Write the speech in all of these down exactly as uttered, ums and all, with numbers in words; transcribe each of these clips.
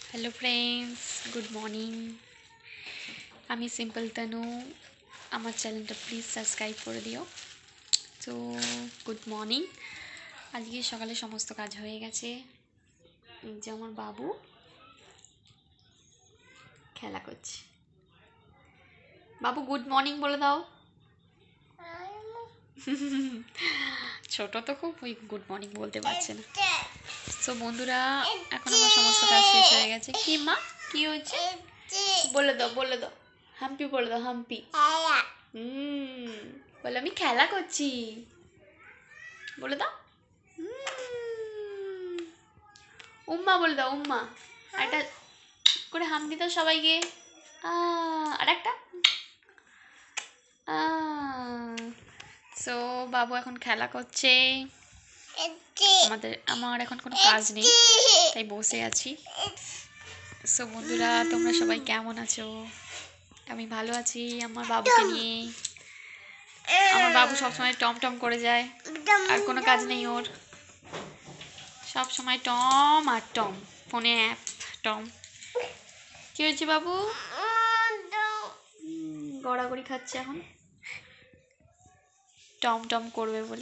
Hello friends, good morning. আমি simple Tanu. আমার চ্যানেলটা প্লিজ সাবস্ক্রাইব করে দিও। তো গুড মর্নিং। আজকে সকালে সমস্ত কাজ হয়ে গেছে। এই যে আমার বাবু খেলা করছে। বাবু গুড মর্নিং বলে দাও। ছোট তো খুব, ওই গুড মর্নিং বলতে পারছে না। তো বন্ধুরা, এখন আমার সমস্ত কাজ শেষ হয়ে গেছে। কি মা, কি হয়েছে বলে দাও, বলে দাও। হাম্পি বলে দাও, হাম্পি। হুম বলে আমি খেলা করছি, বলে দাও। উম্মা বলে দাও, উম্মা। একটা করে হাম্পি দাও সবাইকে। আর একটা। সো বাবু এখন খেলা করছে। আমাদের আমার এখন কোনো কাজ নেই, তাই বসে আছি। সো বন্ধুরা, তোমরা সবাই কেমন আছো? আমি ভালো আছি আমার বাবুকে নিয়ে। আমার বাবু সবসময় টম টম করে যায়, আর কোনো কাজ নেই ওর। সব সময় টম আর টম, ফোনে অ্যাপ টম। কি হয়েছে বাবু? গড়াগড়ি খাচ্ছে এখন, টম টম করবে বলে।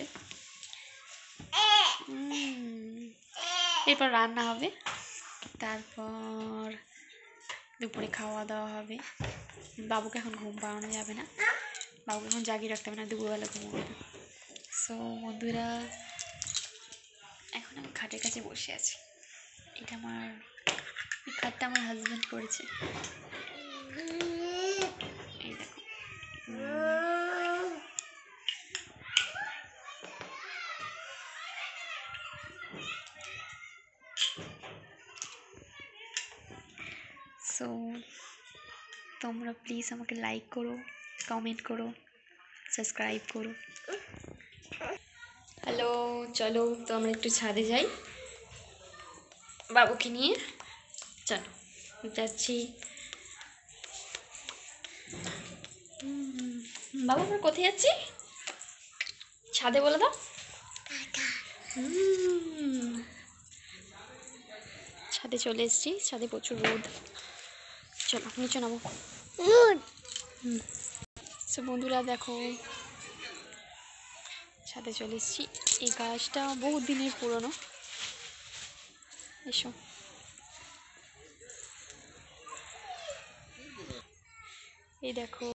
এরপর রান্না হবে, তারপর দুপুরে খাওয়া দাওয়া হবে। বাবুকে এখন ঘুম পাড়ানো যাবে না, বাবুকে এখন জাগিয়ে রাখতে হবে না, দুপুরবেলা ঘুমোবে না। সো বন্ধুরা, এখন আমি খাটের কাছে বসে আছি। এটা আমার, এই খাটটা আমার হাজব্যান্ড করেছে। এই দেখো। সো তোমরা প্লিজ আমাকে লাইক করো, কমেন্ট করো, সাবস্ক্রাইব করো। হ্যালো, চলো তো আমরা একটু ছাদে যাই বাবুকে নিয়ে। চলো যাচ্ছি। বাবু আমরা কোথায় যাচ্ছি? ছাদে বলে দাও। ছাদে চলে এসেছি। ছাদে প্রচুর রোদ। চলো নিচে নামো। হুম সো বন্ধুরা দেখো, ছাদে চলে এসেছি। এই গাছটা বহু দিনের পুরনো। এসো। এই দেখো।